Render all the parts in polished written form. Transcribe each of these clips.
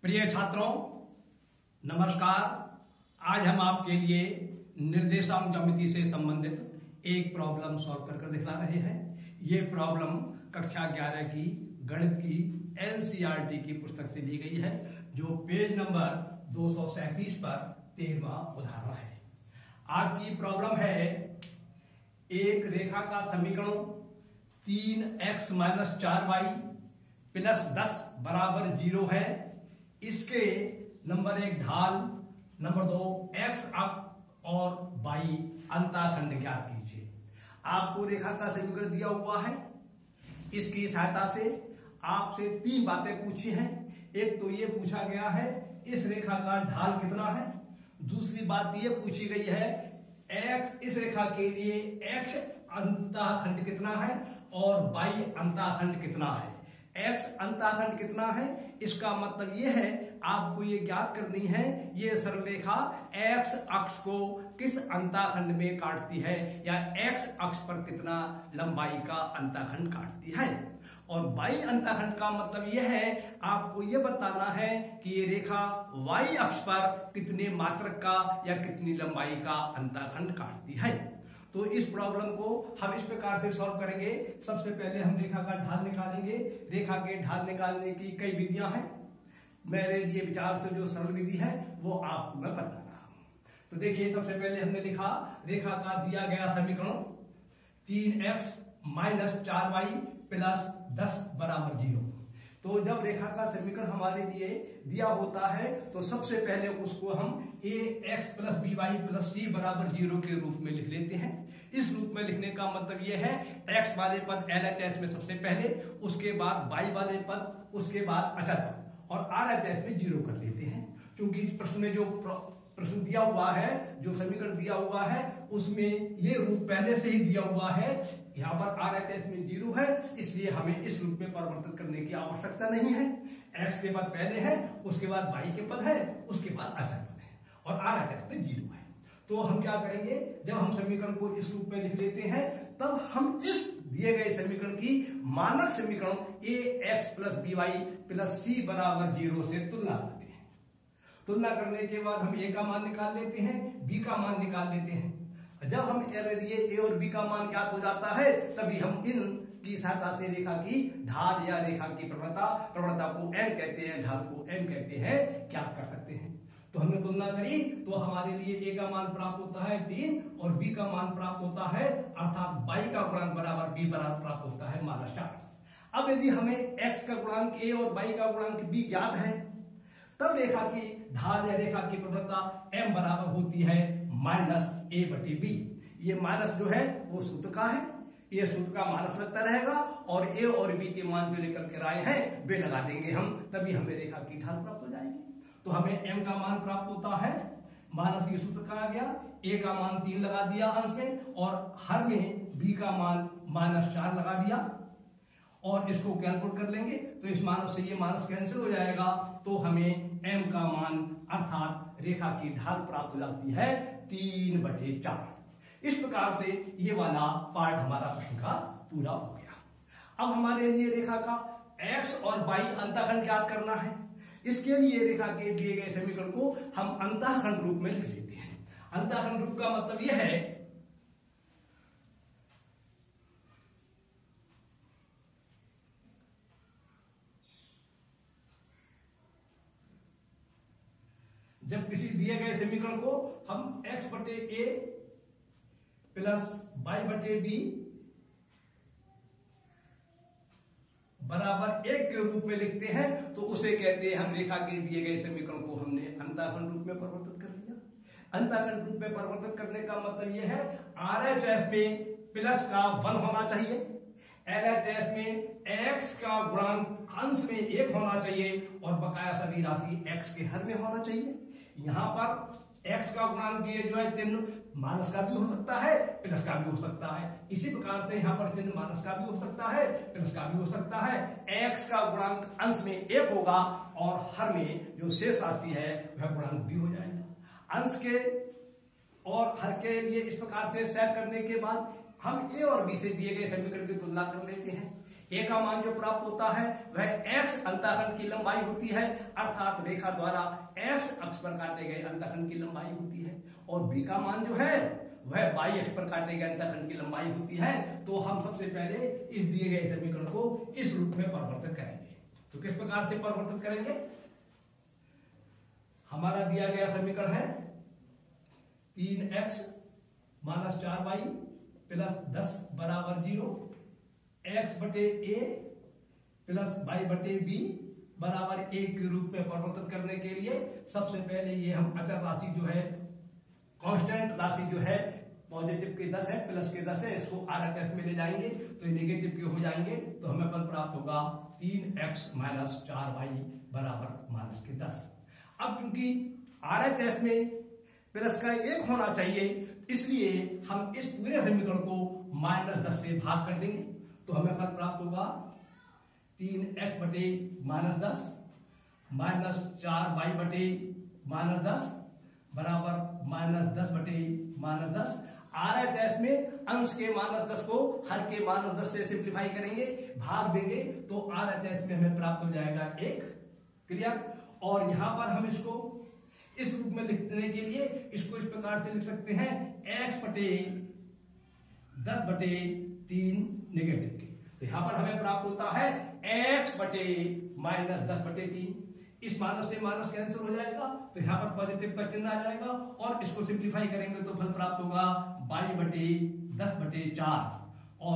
प्रिय छात्रों, नमस्कार। आज हम आपके लिए निर्देशांक ज्यामिति से संबंधित एक प्रॉब्लम सॉल्व कर दिखला रहे हैं। ये प्रॉब्लम कक्षा 11 की गणित की एनसीईआरटी की पुस्तक से ली गई है, जो पेज नंबर 237 पर 13वां उदाहरण है। आज की प्रॉब्लम है एक रेखा का समीकरण 3x - 4y + 10 = 0 है। इसके नंबर 1 ढाल, नंबर 2 x अक्ष और y अंतःखंड ज्ञात कीजिए। आपको रेखा का समीकरण दिया हुआ है। इसकी सहायता से आपसे 3 बातें पूछी हैं। एक तो ये पूछा गया है इस रेखा का ढाल कितना है। दूसरी बात ये पूछी गई है x इस रेखा के लिए x अंतःखंड कितना है और y अंतःखंड कितना है। x अंतःखंड कितना है, इसका मतलब यह है आपको ये ज्ञात करनी है ये सरलरेखा x अक्ष को किस अंतःखंड में काटती है या x अक्ष पर कितना लंबाई का अंतःखंड काटती है। और y अंतःखंड का मतलब यह है आपको ये बताना है कि ये रेखा y अक्ष पर कितने मात्रक का या कितनी लंबाई का अंतःखंड काटती है। तो इस प्रॉब्लम को हम इस प्रकार से सॉल्व करेंगे। सबसे पहले हम रेखा का ढाल निकालेंगे। रेखा के ढाल निकालने की कई विधियां हैं। मेरे लिए विचार से जो सरल विधि है वो आपको मैं बता रहा हूं। तो देखिए, सबसे पहले हमने लिखा रेखा का दिया गया समीकरण 3x - 4y + 10 = 0। तो जब रेखा का समीकरण हमारे लिए दिया होता है तो सबसे पहले उसको हम ax + by + c = 0 के रूप में लिख लेते हैं। इस रूप में लिखने का मतलब यह है x वाले पद LHS में सबसे पहले, उसके बाद y वाले पद, उसके बाद अचर पद और RHS में 0 कर देते हैं। क्योंकि इस प्रश्न में जो प्रश्न दिया हुआ है, जो समीकरण दिया हुआ है, उसमें ये रूप पहले से ही दिया हुआ है। यहाँ पर RHS में 0 है, इसलिए हमें इस रूप में परिवर्तन करने की आवश्यकता नहीं है। x के पद पहले है, उसके बाद y के पद है, उसके बाद अचर पद है और RHS में 0 है। तो हम क्या करेंगे, जब हम समीकरण को इस रूप में लिख लेते हैं तब हम इस दिए गए समीकरण की मानक समीकरण ax + by + c = 0 से तुलना करते हैं। तुलना करने के बाद हम a का मान निकाल लेते हैं, b का मान निकाल लेते हैं। जब हम a और b का मान ज्ञात हो जाता है तभी हम इन की सहायता से रेखा की ढाल या रेखा की प्रवणता को m कहते हैं, ढाल को m कहते हैं, ज्ञात कर सकते हैं। तो हमने तुलना करी तो हमारे लिए a का मान प्राप्त होता है 3 और b का मान प्राप्त होता है, अर्थात y का गुणांक बराबर b प्राप्त होता है -4। अब यदि हमें x का गुणांक a और y का गुणांक b ज्ञात है तब रेखा की ढाल या रेखा की प्रवणता m बराबर होती है -a/b। ये माइनस जो है वो सूत्र का है, ये सूत्र का माइनस लगता रहेगा और a और b के मान जो निकल कर आए हैं वे लगा देंगे हम, तभी हमें रेखा की ढाल प्राप्त हो जाएगी। तो हमें m का मान प्राप्त होता है, माइनस ये सूत्र का आ गया, a का मान 3 लगा दिया अंश में और हर में b का मान -4 लगा दिया और इसको कैलकुलेट कर लेंगे तो इस माइनस से ये माइनस कैंसिल हो जाएगा। तो हमें m का मान अर्थात रेखा की ढाल प्राप्त हो जाती है 3/4। इस प्रकार से ये वाला पार्ट हमारा प्रश्न का पूरा हो गया। अब हमारे लिए रेखा का x और y अंतःखंड ज्ञात करना है। इसके लिए रेखा के दिए गए समीकरण को हम अंतःखंड रूप में लिख लेते हैं। अंतःखंड रूप का मतलब यह है जब किसी दिए गए समीकरण को हम x/a + y/b = 1 के रूप में लिखते हैं तो उसे कहते हैं हम रेखा के दिए गए समीकरण को हमने अंतःखंड रूप में परिवर्तित कर लिया। अंतःखंड रूप में परिवर्तित करने का मतलब यह है RHS में प्लस का 1 होना चाहिए, LHS में x का गुणांक अंश में 1 होना चाहिए और बकाया सभी राशि x के हर में होना चाहिए। यहाँ पर x का गुणांक ये जो है चिन्ह माइनस का भी हो सकता है, प्लस का भी हो सकता है। इसी प्रकार से यहाँ पर चिन्ह माइनस का भी हो सकता है, प्लस का भी हो सकता है। x का गुणांक अंश में 1 होगा और हर में जो शेष राशि है वह गुणांक भी हो जाएगा। अंश के और हर के लिए इस प्रकार से सेट करने के बाद हम a और b से दिए गए समीकरण की तुलना कर लेते हैं। ए का मान जो प्राप्त होता है वह x अंतःखंड की लंबाई होती है, अर्थात रेखा द्वारा x अक्ष पर काटे गए अंतःखंड की लंबाई होती है, और b का मान जो है वह y अक्ष पर काटे गए अंतःखंड की लंबाई होती है। तो हम सबसे पहले इस दिए गए समीकरण को इस रूप में परिवर्तित करेंगे। तो किस प्रकार से परिवर्तित करेंगे? हमारा दिया गया समीकरण है 3x माइनस 4y प्लस 10 बराबर 0, x बटे a प्लस y बटे b बराबर 1 के रूप में परिवर्तित करने के लिए सबसे पहले ये हम अचर राशि जो है, कांस्टेंट राशि जो है, पॉजिटिव के 10 है, प्लस के 10 है, इसको RHS में ले जाएंगे तो ये नेगेटिव के हो जाएंगे। तो हमें फल प्राप्त होगा 3x माइनस 4y बराबर माइनस के 10। अब चूंकि RHS में प्लस का 1 होना चाहिए, इसलिए हम इस पूरे समीकरण को -10 से भाग कर देंगे। तो हमें फल प्राप्त होगा 3x बटे -10 माइनस 4y बटे -10 बराबर -10 बटे -10। RHS में अंश के -10 को हर के -10 से सिंप्लीफाई करेंगे, भाग देंगे, तो RHS में हमें प्राप्त हो जाएगा 1। क्लियर? और यहां पर हम इसको इस रूप में लिखने के लिए इसको इस प्रकार से लिख सकते हैं x बटे 10 बटे 3 नेगेटिव के। तो यहां पर हमें प्राप्त होता है x बटे -10 बटे 3। इस माइनस से माइनस कैंसिल हो जाएगा, तो यहां पर पॉजिटिव का चिन्ह आ जाएगा, और इसको सिंप्लीफाई करेंगे तो फल प्राप्त होगा y बटे 10 बटे 4, और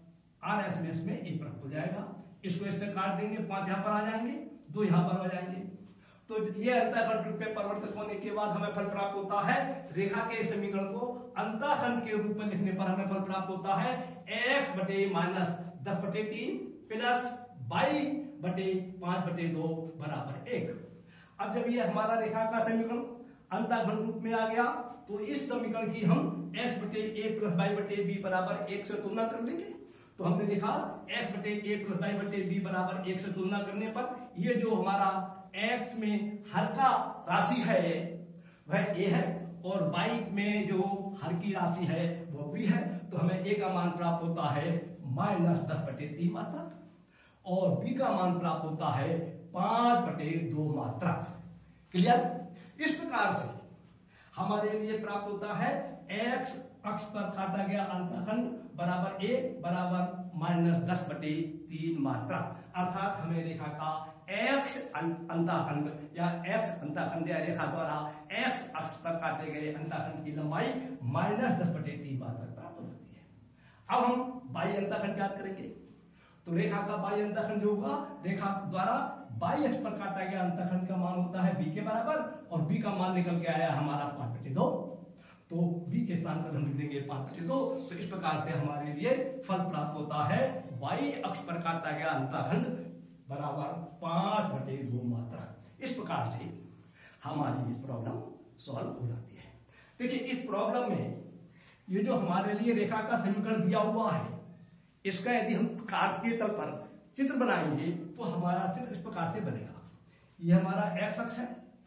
RS में इसमें 1 प्राप्त हो जाएगा। इसको इससे काट देंगे, 5 यहां पर आ जाएंगे, 2 यहां पर आ जाएंगे। तो ये अंतःखंड रूप में परिवर्तित होने के बाद हमें फल प्राप्त होता है, रेखा के समीकरण को अंतःखंड के रूप में लिखने पर हमें फल प्राप्त होता है x बटे -10 बटे 3 प्लस y बटे 5 बटे 2 बराबर 1। अब जब ये हमारा रेखा का समीकरण अंतःखंड रूप में आ गया, तो इस समीकरण की हम x बटे a प्लस y बटे b बराबर 1 से तुलना कर लेंगे। तो हमने देखा x बटे a प्लस y बटे b बराबर 1 से तुलना करने पर ये जो हमारा x में हर का राशि है वह a है, और y में जो हर की राशि है वो b है। तो हमें a का मान प्राप्त होता है -10 बटे 3 मात्रक, और b का मान प्राप्त होता है 5 बटे 2 मात्रक। क्लियर? इस प्रकार से हमारे लिए प्राप्त होता है x अक्ष पर काटा गया अंतःखंड बराबर a बराबर -10 बटे 3 मात्रा, अर्थात हमें रेखा का x अंतःखंड या x अंतःखंड या रेखा द्वारा x अक्ष पर काटे गए अंतःखंड की लंबाई -10 बटे 3 मात्रा प्राप्त होती है। अब हम बाह्य अंतःखंड ज्ञात करेंगे। तो रेखा का बाह्य अंतःखंड जो होगा, रेखा द्वारा बाह्य अक्ष पर काटा गया अंतःखंड का मान होता है b के बराबर, और b का मान निकल के आया हमारा 5 बटे 2। तो b के स्थान पर हम लिख देंगे 5 बटे 2। तो इस प्रकार से हमारे लिए फल प्राप्त होता है y अक्ष पर काटा गया अंतःखंड बराबर 5 बटे 2 मात्रा। इस प्रकार से हमारी ये प्रॉब्लम सॉल्व हो जाती है। देखिए, इस प्रॉब्लम में ये जो हमारे लिए रेखा का समीकरण दिया हुआ है, इसका यदि हम कार्तीय तल पर चित्र बनाएंगे तो हमारा चित्र इस प्रकार से बनेगा। ये हमारा x अक्ष है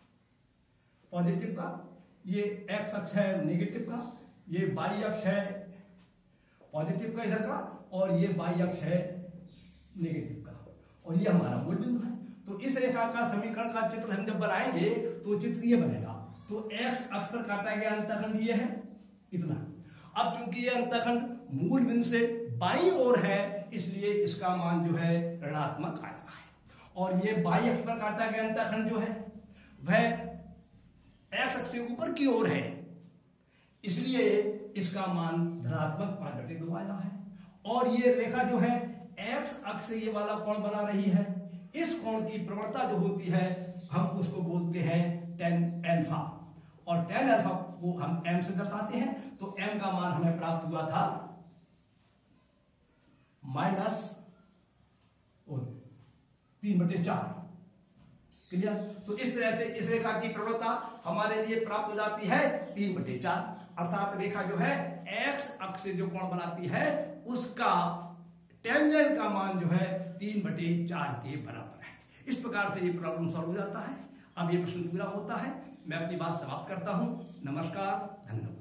पॉजिटिव का, ये x अक्ष है नेगेटिव का, ये y अक्ष है पॉजिटिव का इधर का, और ये y अक्ष है नेगेटिव का, और ये हमारा मूल बिंदु है। तो इस रेखा का समीकरण का चित्र हम जब बनाएंगे तो चित्र ये बनेगा। तो x अक्ष पर काटा गया अंतःखंड ये है इतना। अब चूंकि ये अंतःखंड मूल बिंदु से बाईं ओर है, इसलिए इसका मान जो है ऋणात्मक आएगा है, और ये बाई अक्ष पर काटा गया अंतःखंड जो है वह x अक्ष से ऊपर की ओर है, इसलिए इसका मान धनात्मक 5 बटे 2 आया है। और ये रेखा जो है x अक्ष से ये वाला कोण बना रही है, इस कोण की प्रवणता जो होती है हम उसको बोलते हैं tan अल्फा, और tan अल्फा को हम m से दर्शाते हैं। तो m का मान हमें प्राप्त हुआ था -3/4। क्लियर? तो इस तरह से इस रेखा की प्रवणता हमारे लिए प्राप्त हो जाती है 3/4, अर्थात रेखा जो है x अक्ष से जो कोण बनाती है उसका टेंजेंट का मान जो है 3/4 के बराबर है। इस प्रकार से ये प्रॉब्लम सॉल्व हो जाता है। अब ये प्रश्न पूरा होता है। मैं अपनी बात समाप्त करता हूं। नमस्कार, धन्यवाद।